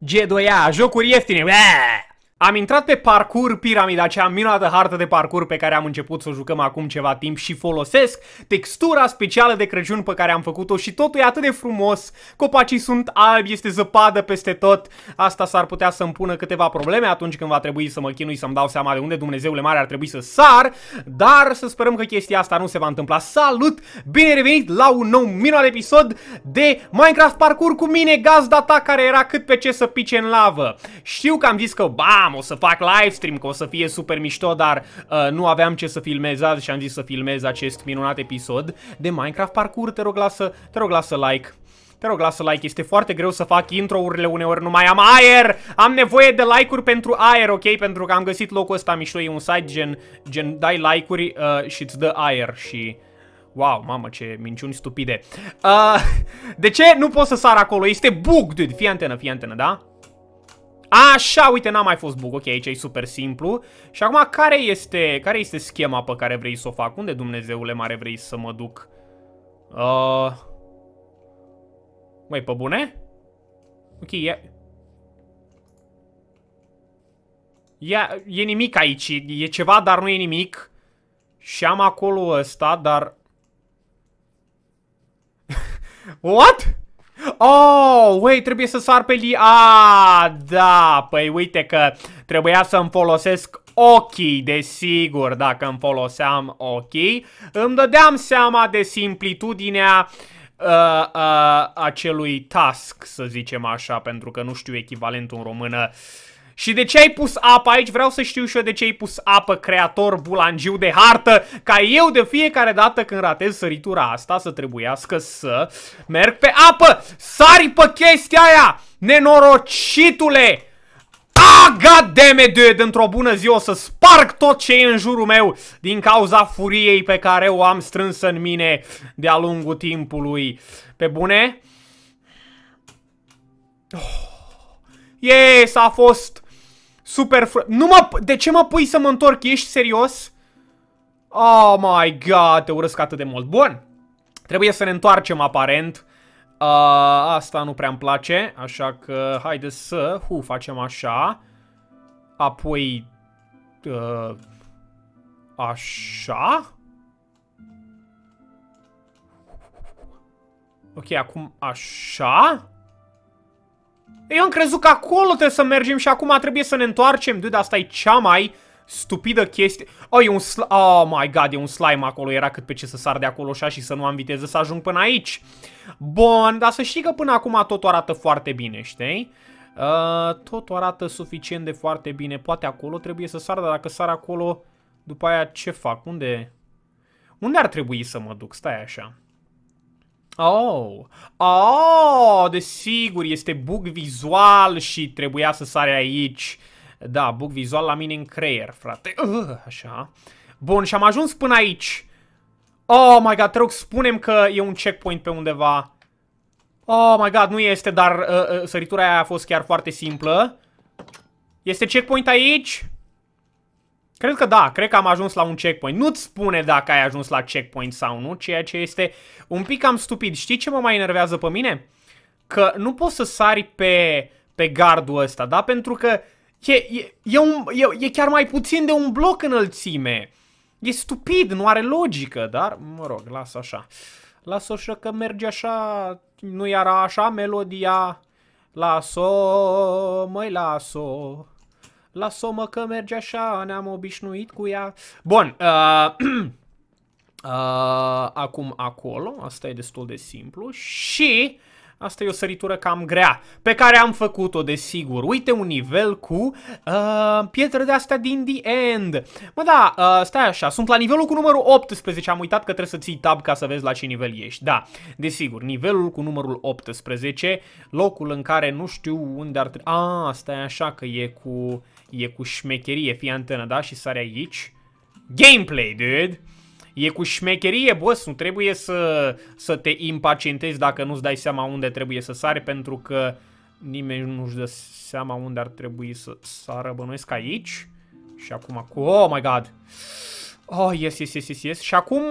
G2A, jocuri ieftine. Bää! Am intrat pe parcurs piramida, acea minunată hartă de parcurs pe care am început să o jucăm acum ceva timp și folosesc textura specială de Crăciun pe care am făcut-o și totul e atât de frumos. Copacii sunt albi, este zăpadă peste tot. Asta s-ar putea să-mi pună câteva probleme atunci când va trebui să mă chinui să-mi dau seama de unde Dumnezeule mare ar trebui să sar, dar să sperăm că chestia asta nu se va întâmpla. Salut! Bine revenit la un nou minunat episod de Minecraft Parkour cu mine, gazda ta care era cât pe ce să pice în lavă. Știu că am zis că bam, o să fac livestream, că o să fie super mișto, dar nu aveam ce să filmez azi și am zis să filmez acest minunat episod de Minecraft Parkour. Te rog, lasă like. Te rog, lasă like. Este foarte greu să fac intro-urile uneori, nu mai am aer. Am nevoie de like-uri pentru aer, ok? Pentru că am găsit locul ăsta mișto, e un site gen dai like-uri și îți dă aer și... Wow, mamă, ce minciuni stupide. De ce nu pot să sar acolo? Este bug, dude. Fii antenă, da? Așa, uite, n-a mai fost bug. Ok, aici e super simplu. Și acum, care este schema pe care vrei să o fac? Unde, Dumnezeule mare, vrei să mă duc? Măi, pe bune? Ok, e nimic aici. E ceva, dar nu e nimic. Și am acolo ăsta, dar... What? Oh, wait, trebuie să sar pe da, păi uite că trebuia să-mi folosesc ochii, desigur, dacă îmi foloseam ochii. Îmi dădeam seama de simplitudinea acelui task, să zicem așa, pentru că nu știu echivalentul în română. Și de ce ai pus apă aici? Vreau să știu și eu de ce ai pus apă, creator bulangiu de hartă, ca eu de fiecare dată când ratez săritura asta să trebuiască să merg pe apă. Sari pe chestia aia, nenorocitule! Ah, goddammit, dude! Într-o bună zi o să sparg tot ce e în jurul meu din cauza furiei pe care o am strânsă în mine de-a lungul timpului. Pe bune? Yes, a fost super de ce mă pui să mă întorc? Ești serios? Oh my god, te urăsc atât de mult. Bun, trebuie să ne întoarcem aparent. Asta nu prea-mi place, așa că haide să facem așa. Apoi așa. Ok, acum așa. Eu am crezut că acolo trebuie să mergem și acum trebuie să ne întoarcem. Dude, asta e cea mai stupidă chestie. Oh my god, e un slime acolo. Era cât pe ce să sar de acolo așa și să nu am viteză să ajung până aici. Bun, dar să știi că până acum totul arată foarte bine, știi? Totul arată suficient de foarte bine. Poate acolo trebuie să sar, dar dacă sar acolo, după aia ce fac? Unde ar trebui să mă duc? Stai așa. Desigur, este bug vizual și trebuia să sare aici. Da, bug vizual la mine în creier, frate. Așa. Bun, și am ajuns până aici. Oh my god, te rog, spune-mi că e un checkpoint pe undeva. Oh my god, nu este, dar săritura aia a fost chiar foarte simplă. Este checkpoint aici? Cred că da, cred că am ajuns la un checkpoint. Nu-ți spune dacă ai ajuns la checkpoint sau nu, ceea ce este un pic cam stupid. Știi ce mă mai enervează pe mine? Că nu poți să sari pe gardul ăsta, da? Pentru că e chiar mai puțin de un bloc înălțime. E stupid, nu are logică, dar mă rog, lasă așa. Lasă așa că merge așa, nu era așa melodia. Las-o, măi, las-o. Lasă-mă că merge așa, ne-am obișnuit cu ea. Bun, acum acolo, asta e destul de simplu și asta e o săritură cam grea, pe care am făcut-o, desigur. Uite un nivel cu pietre de-astea din The End. Mă, da, stai așa, sunt la nivelul cu numărul 18, am uitat că trebuie să ții tab ca să vezi la ce nivel ești. Da, desigur, nivelul cu numărul 18, locul în care nu știu unde ar trebui... Stai așa că e cu șmecherie, fii antenă, da? Și sare aici. Gameplay, dude! E cu șmecherie, boss, nu trebuie să te impacientezi dacă nu-ți dai seama unde trebuie să sari, pentru că nimeni nu-și dă seama unde ar trebui să sară, bănuiesc aici. Și acum, oh my god! Oh, yes. Și acum...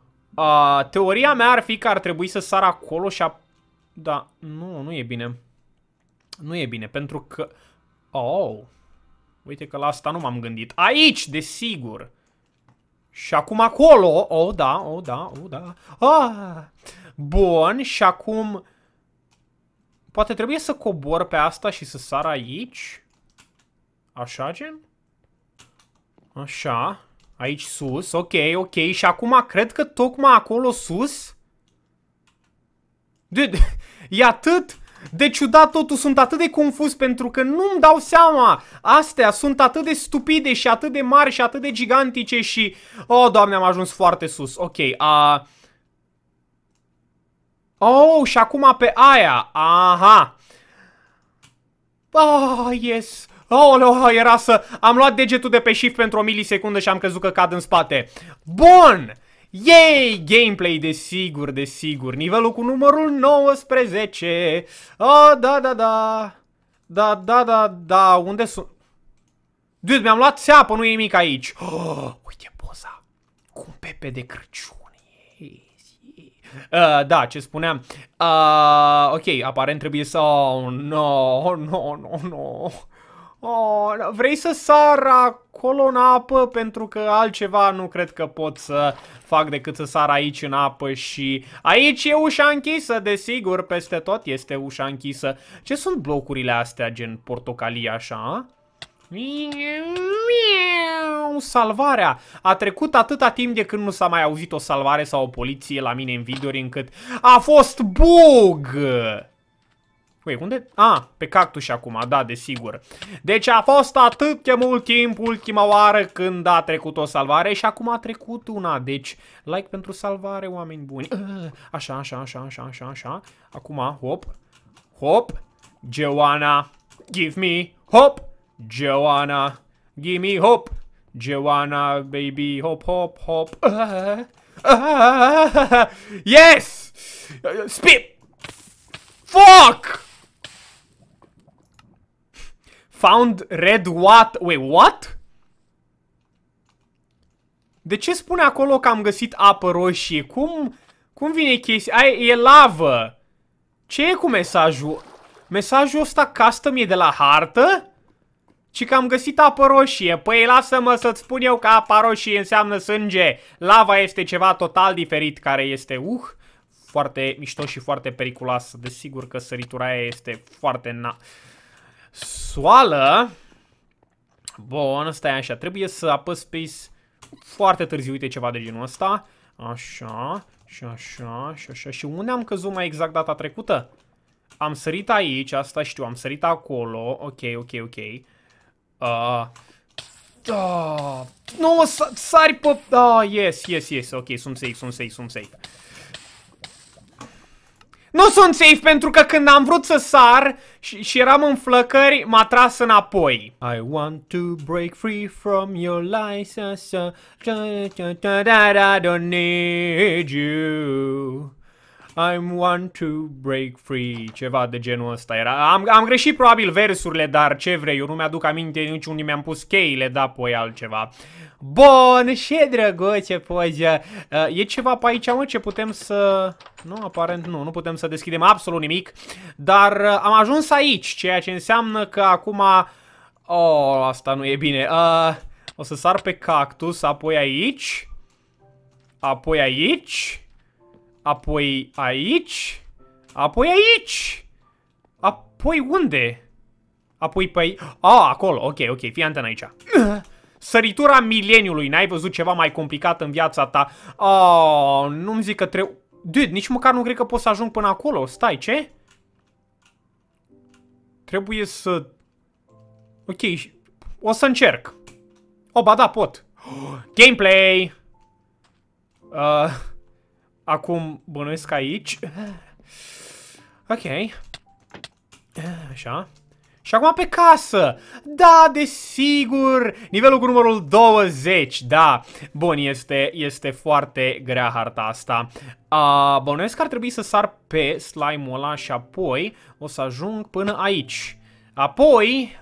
Teoria mea ar fi că ar trebui să sar acolo și a... Da, nu e bine. Nu e bine, pentru că... Oh, uite că la asta nu m-am gândit. Aici, desigur. Și acum acolo. Oh, da, oh, da, oh, da. Ah. Bun, și acum... Poate trebuie să cobor pe asta și să sar aici. Așa, gen? Așa. Aici sus, ok, ok. Și acum cred că tocmai acolo sus... Dude, e atât de ciudat totul, sunt atât de confuz pentru că nu-mi dau seama. Astea sunt atât de stupide și atât de mari și atât de gigantice și... Oh, Doamne, am ajuns foarte sus. Ok, Oh, și acum pe aia. Aha. Oh, yes. Oh, era să... Am luat degetul de pe shift pentru o milisecundă și am crezut că cad în spate. Bun! Yay! Gameplay, desigur, desigur. Nivelul cu numărul 19. Oh, da, da, da. Da, da, da, da. Unde sunt? Dude, mi-am luat țeapă, nu e nimic aici. Oh, uite poza. Cu un Pepe de Crăciun. Da, ce spuneam. Ok, aparent trebuie să... Oh, no, no, no, no. Oh, vrei să sar acolo în apă? Pentru că altceva nu cred că pot să fac decât să sar aici în apă și... Aici e ușa închisă, desigur, peste tot este ușa închisă. Ce sunt blocurile astea, gen portocalie așa? Salvarea. A trecut atâta timp de când nu s-a mai auzit o salvare sau o poliție la mine în videouri încât a fost bug! Ui, unde? Pe cactus acum, da, desigur. Deci a fost atât de mult timp ultima oară când a trecut o salvare și acum a trecut una. Deci, like pentru salvare, oameni buni. Așa, așa, așa, așa, așa, așa. Acum, hop, hop. Joanna, give me hop. Joanna, give me hop. Joanna, baby, hop, hop, hop. Yes! Spit! Fuck! Found red what? Wait, what? De ce spune acolo că am găsit apă roșie? Cum vine chestia? Aia e lavă. Ce e cu mesajul? Mesajul ăsta custom e de la hartă? Ci că am găsit apă roșie. Păi lasă-mă să-ți spun eu că apa roșie înseamnă sânge. Lava este ceva total diferit care este, foarte mișto și foarte periculoasă. Desigur că săritura aia este foarte soală. Bun, stai așa. Trebuie să apăs space foarte târziu. Uite ceva de genul ăsta. Așa, și așa, și așa. Și unde am căzut mai exact data trecută? Am sărit aici, asta știu. Am sărit acolo. Ok, ok, ok. Nu, sari pe... Yes, yes, yes. Ok, sunt safe, sunt safe, sunt safe. Nu sunt safe pentru că când am vrut să sar și eram în flăcări, m-a tras înapoi. I want to break free from your license. I don't need you. I want to break free. Ceva de genul ăsta era. Am greșit probabil versurile, dar ce vrei, eu nu mi-aduc aminte nici unde mi-am pus cheile, da, poi altceva. Bun, ce drăguț, ce poză. E ceva pe aici, mă, ce putem să... Nu, aparent nu putem să deschidem absolut nimic. Dar am ajuns aici, ceea ce înseamnă că acum... Oh, asta nu e bine. O să sar pe cactus, apoi aici. Apoi aici. Apoi aici. Apoi aici. Apoi unde? Apoi pe aici. Acolo. Ok, ok. Fii atent aici. Săritura mileniului. N-ai văzut ceva mai complicat în viața ta? Nu-mi zic că trebuie... Dude, nici măcar nu cred că pot să ajung până acolo. Stai, ce? Trebuie să... Ok. O să încerc. Ba da, pot. Gameplay. Acum bănuiesc aici. Ok. Așa. Și acum pe casă. Da, desigur. Nivelul cu numărul 20. Da. Bun, este foarte grea harta asta. Bănuiesc că ar trebui să sar pe slime-ul ăla și apoi o să ajung până aici. Apoi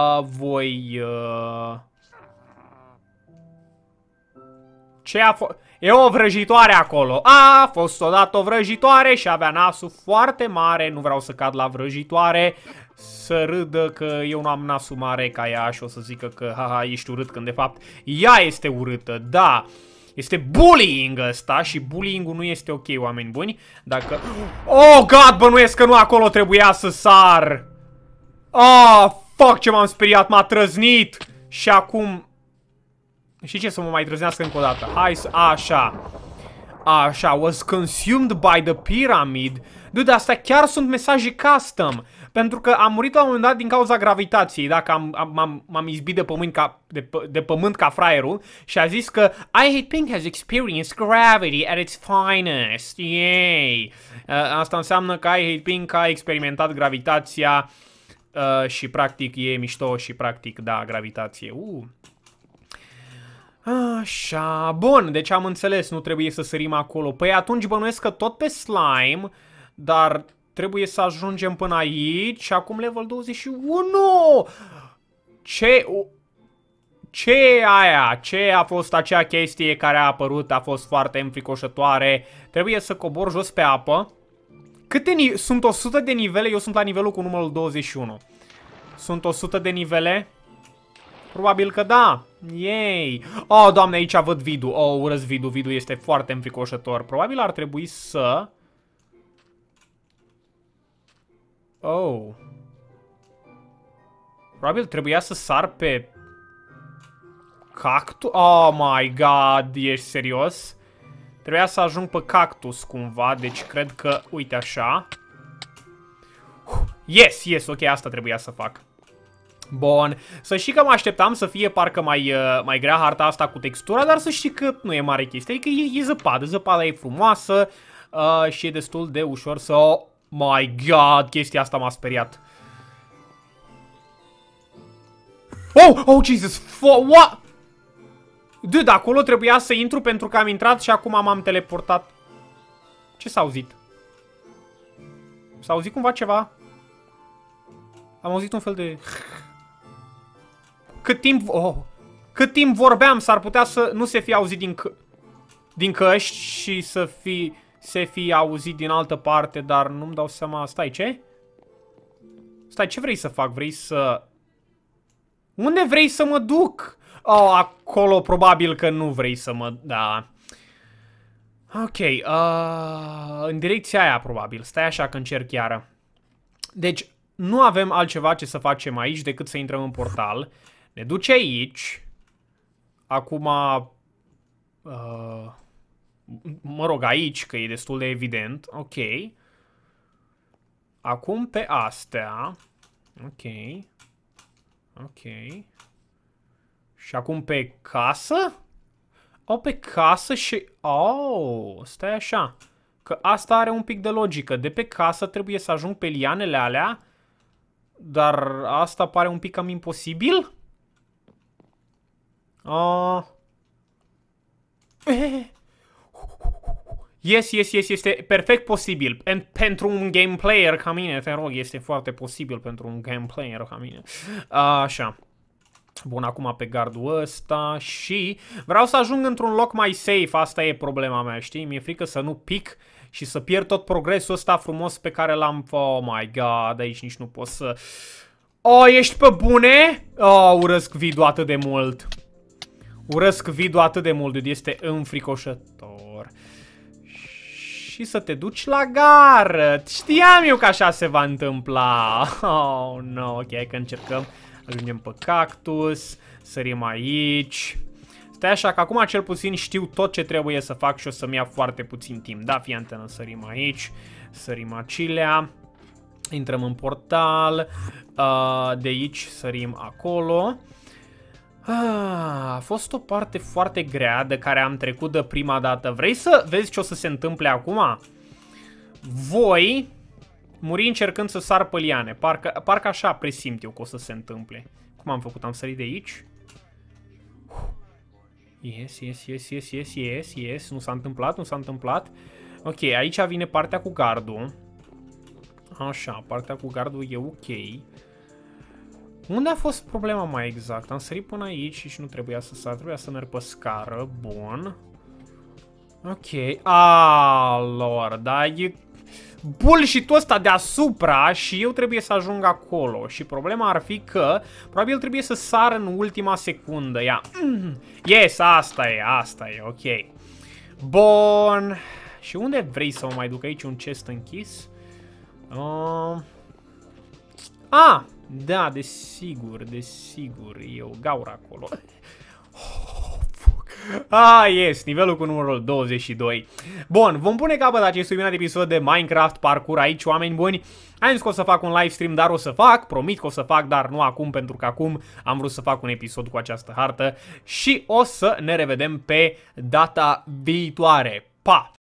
voi... Ce a fost? E o vrăjitoare acolo. A fost odată o vrăjitoare și avea nasul foarte mare. Nu vreau să cad la vrăjitoare. Să râdă că eu nu am nasul mare ca ea și o să zică că haha, ești urât, când de fapt ea este urâtă. Da, este bullying ăsta și bullying-ul nu este ok, oameni buni. Dacă... Oh, God, bănuiesc că nu acolo trebuia să sar. Oh, fuck, ce m-am speriat, m-a trăznit. Și acum... Și ce să mă mai trăznească încă o dată? Hai să... Așa. Așa, was consumed by the pyramid. Dude, astea chiar sunt mesaje custom. Pentru că am murit la un moment dat din cauza gravitației. Dacă m-am izbit de pământ, de pământ ca fraierul. Și a zis că I Hate Pink has experienced gravity at its finest. Yay! Asta înseamnă că I Hate Pink a experimentat gravitația. Și practic e mișto și practic da, gravitație. Așa, bun, deci am înțeles, nu trebuie să sărim acolo. Păi atunci bănuiesc că tot pe slime, dar trebuie să ajungem până aici și acum level 21! Ce e aia? Ce a fost acea chestie care a apărut? A fost foarte înfricoșătoare. Trebuie să cobor jos pe apă. Sunt 100 de nivele, eu sunt la nivelul cu numărul 21. Sunt 100 de nivele? Probabil că da. Yay! Oh, doamne, aici văd Vidu. Oh, urăsc Vidu. Vidu este foarte înfricoșător. Probabil ar trebui să... Oh. Probabil trebuia să sar pe... cactus? Oh my god, ești serios? Trebuia să ajung pe cactus cumva, deci cred că... Uite așa. Yes, yes, ok, asta trebuia să fac. Bun, să știi că mă așteptam să fie parcă mai grea harta asta cu textura, dar să știi că nu e mare chestie, adică e zăpadă, zăpada e frumoasă și e destul de ușor să... Oh my god, chestia asta m-a speriat. Oh, Jesus, what? Dude, acolo trebuia să intru pentru că am intrat și acum m-am teleportat. Ce s-a auzit? S-a auzit cumva ceva? Am auzit un fel de... Cât timp vorbeam, s-ar putea să nu se fie auzit din căști și să se fie auzit din altă parte, dar nu-mi dau seama. Stai, ce? Stai, ce vrei să fac? Vrei să... Unde vrei să mă duc? Oh, acolo probabil că nu vrei să mă... Da. Ok, în direcția aia probabil. Stai așa că încerc iară. Deci, nu avem altceva ce să facem aici decât să intrăm în portal. Ne duce aici. Acum... mă rog, aici, că e destul de evident. Ok. Acum pe astea. Ok. Ok. Și acum pe casă? O, pe casă și... Oh, stai așa. Că asta are un pic de logică. De pe casă trebuie să ajung pe lianele alea. Dar asta pare un pic cam imposibil. Yes, este perfect posibil. Pentru un game player ca mine, te rog, este foarte posibil pentru un game player ca mine. Așa. Bun, acum pe gardul ăsta și vreau să ajung într-un loc mai safe, asta e problema mea, știi? Mi-e frică să nu pic și să pierd tot progresul ăsta frumos pe care l-am... Oh my god, aici nici nu pot să... Oh, ești pe bune? Oh, urăsc Vidu atât de mult. Urăsc Vidu atât de mult, este înfricoșător. Și să te duci la gară. Știam eu că așa se va întâmpla. Oh, no, ok, hai că încercăm. Ajungem pe cactus, sărim aici. Stai așa că acum cel puțin știu tot ce trebuie să fac și o să-mi ia foarte puțin timp. Da, fii antenă, sărim aici, sărim acilea. Intrăm în portal. De aici sărim acolo. A fost o parte foarte grea de care am trecut de prima dată. Vrei să vezi ce o să se întâmple acum? Voi muri încercând să sar pe liane. Parcă așa presimt eu că o să se întâmple. Cum am făcut? Am sărit de aici? Yes. Nu s-a întâmplat, nu s-a întâmplat. Ok, aici vine partea cu gardul. Așa, partea cu gardul e ok. Unde a fost problema mai exact? Am sărit până aici și nu trebuia să sar, trebuia să merg pe scară. Bun. Ok, alor, da, e bullshit-ul ăsta deasupra și eu trebuie să ajung acolo. Și problema ar fi că probabil trebuie să sar în ultima secundă. Ia. Yes, asta e, ok. Bun. Și unde vrei să mă mai duc aici? Un chest închis? Da, desigur, e o gaură acolo. Yes, nivelul cu numărul 22. Bun, vom pune capăt acestui minunat episod de Minecraft parkour aici, oameni buni. Am zis că o să fac un live stream, dar o să fac, promit că o să fac, dar nu acum, pentru că acum am vrut să fac un episod cu această hartă. Și o să ne revedem pe data viitoare. Pa!